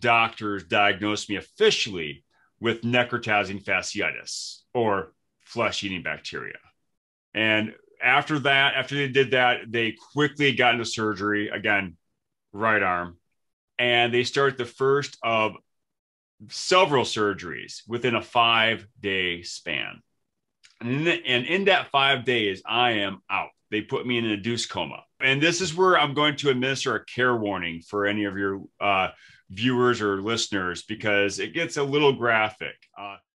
doctors diagnosed me officially with necrotizing fasciitis or flesh eating bacteria. And after that, after they did that, they quickly got into surgery again, right arm. And they start the first of several surgeries within a 5-day span. And in that 5 days, I am out. They put me in an induced coma. And this is where I'm going to administer a care warning for any of your viewers or listeners because it gets a little graphic.